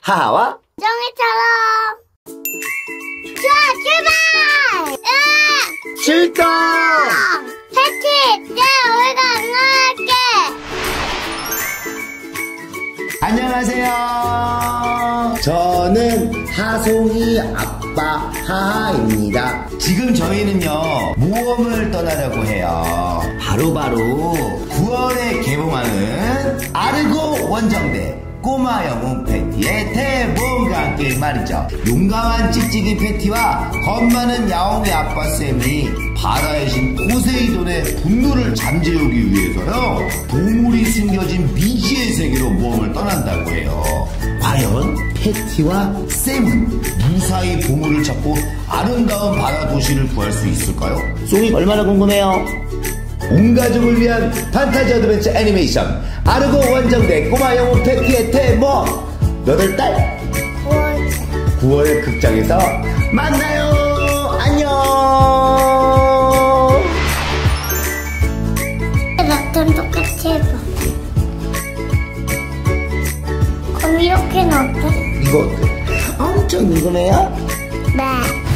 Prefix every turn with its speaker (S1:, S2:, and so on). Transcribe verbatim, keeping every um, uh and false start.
S1: 하하와
S2: 정이처럼. 좋아, 출발! 응!
S1: 출동!
S2: 패티, 이제 우리가 응원할게.
S1: 안녕하세요. 저는 하송이 아빠 하하입니다. 지금 저희는요 모험을 떠나려고 해요. 바로바로 구월에 개봉하는 아르고 원정대 꼬마 영웅 패티의 대모험과 함께 말이죠. 용감한 찍찍이 패티와 겁많은 야옹이 아빠 쌤이 바다의 신 포세이돈의 분노를 잠재우기 위해서요 보물이 숨겨진 미지의 세계로 모험을 떠난다고 해요. 과연 패티와 쌤은 무사히 보물을 찾고 아름다운 바다 도시를 구할 수 있을까요? 송이 얼마나 궁금해요? 온 가족을 위한 판타지 어드벤처 애니메이션 아르고 원정대 꼬마 영웅 패티의 대모험 여덟 달 구월 극장에서 만나요. 안녕.
S2: 나랑 똑같이 해봐. 그럼 이렇게는 어때?
S1: 이거 어때? 엄청 궁금해요?
S2: 네.